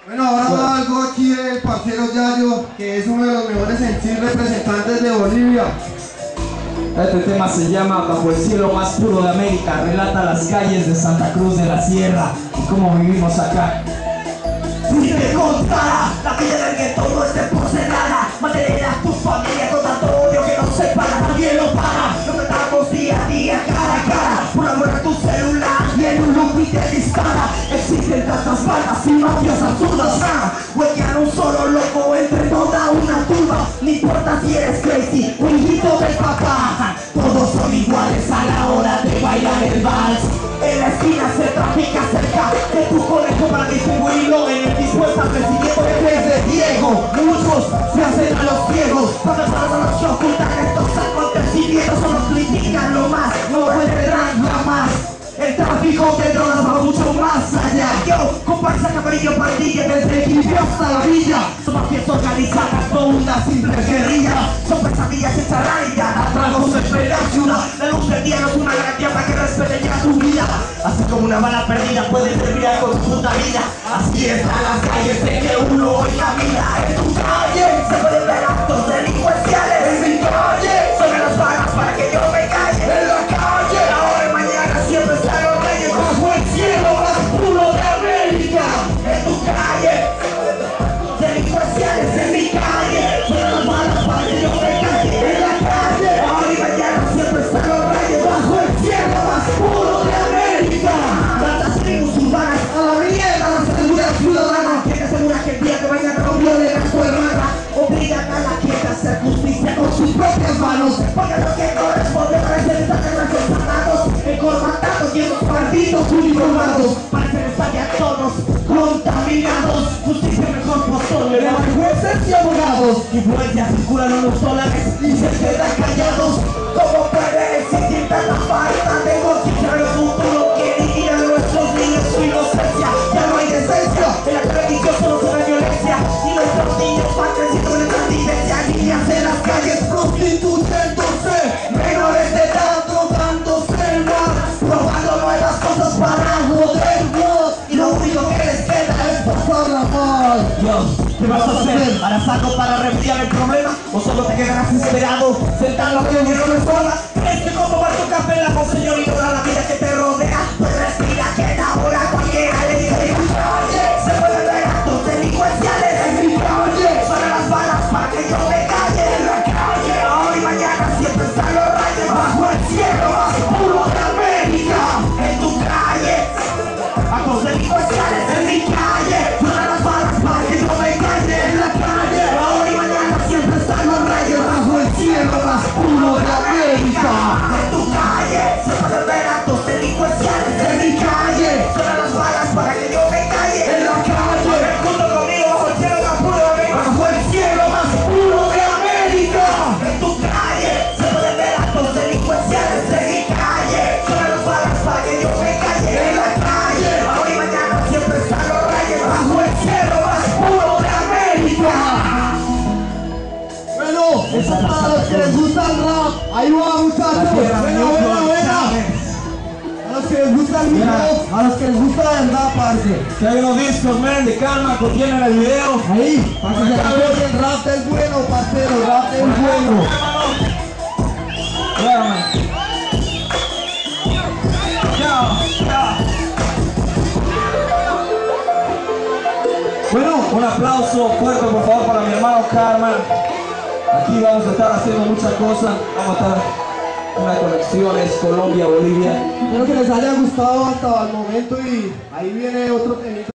Bueno, ahora va algo aquí del parcero Yayo, que es uno de los mejores en sí representantes de Bolivia. Este tema se llama Bajo el cielo más puro de América. Relata las calles de Santa Cruz de la Sierra y cómo vivimos acá. Si te contara la vida del gueto no es de porcelana, mantener a tu familia con tanto odio que no se para, nadie lo para. Lo tratamos día a día, cara a cara, por amor a tu celular y en un loop y te dispara. Existen tantas bandas y mafias absurdas, huellan un solo loco entre toda una turba. No importa si eres crazy o hijito del papá, todos son iguales a la hora de bailar el vals. En la esquina se trafica cerca de tu conejo para distribuirlo en el dispuesto crecimiento de de Diego. Muchos se hacen a los ciegos, profesores a los que ocultan estos acontecimientos, solo critican lo más, no entenderán jamás. El tráfico de drogas va mucho más allá. Yo, comparsa, camarillo, pandilla, desde Equilibrio hasta la villa. Son mafias organizadas, no una simple guerrilla. Son pesadillas hechas realidad, atragos en la ciudad. La luz del día no es una garantía para que respeten ya tu vida. Así como una bala perdida puede terminar con tu puta vida. Así están las calles de que uno hoy camina. En tu calle se pueden ver actos delincuenciales. En mi calle sobre las vagas para que yo me calle. En la calle, ahora y mañana siempre están los reyes bajo el cielo más puro de América. En tu calle delincuenciales, en mi calle sobre las vagas para que yo me calle. En la calle, ahora y mañana siempre están los reyes bajo el cielo más puro de América. Tantas tribus urbanas a la mierda, la seguridad ciudadana. ¿Quién asegura que el día que mañana no violen a tu hermana? Obligan a la gente a hacer justicia con sus propias manos, porque lo que corresponde parece estar en los ensanados, encorbatados y esos partidos uniformados parecen estar ya todos contaminados. Justicia mejor postor, le dan jueces y abogados. Influencias circulan unos dólares y se quedan callados. ¿Cómo puede existir tanta falta de conciencia en el futuro que dirigir a nuestros niños su inocencia? Ya no hay decencia, en la televisión solo se ve violencia y nuestros niños van creciendo en esta indigencia. Niñas en las calles prostituyéndose, menores de edad drogándose más, probando nuevas cosas para jodernos, y lo único que les queda es pasarla mal. Dios, ¿qué vas a hacer? ¿Harás algo para remediar el problema? ¿O solo te quedarás esperado sentado aquí en una sola? ¿Crees que como va tu café la voz, señor, ignora la vida que te rodea? Pues respira que en ahora cualquiera le dice en mi calle se pueden ver actos delincuenciales. En mi calle suenan las balas para que yo me calle. En la calle hoy y mañana siempre están los rayos bajo el cielo más puro de América. En tu calle actos delincuenciales. En mi calle suenan las balas para que yo me calle. En la calle hoy y mañana siempre están los rayos bajo el cielo más puro de América. En tu calle se pueden ver actos delincuenciales. En mi calle suenan las balas para que yo me calle. En la calle junto conmigo bajo el cielo más puro de América. Bajo el cielo más puro de América. En tu calle se pueden ver actos delincuenciales. En mi calle suenan las balas para que yo me calle. En la calle hoy y mañana siempre están los reyes bajo el cielo más puro de América. Bueno, eso es para los que les gusta el rap. Ahí va, muchachos. Buena. A los que les gusta el video, a los que les gusta la verdad, parce. Que hay unos discos, men, de Calma, contienen el video. Ahí, para que se acuerden que el rap es bueno, parcero, el rap es bueno. Bueno, man. Chao, chao. Bueno, un aplauso fuerte por favor para mi hermano Karma. Aquí vamos a estar haciendo muchas cosas. Vamos a estar en las conexiones Colombia, Bolivia. Espero que les haya gustado hasta el momento y ahí viene otro temita.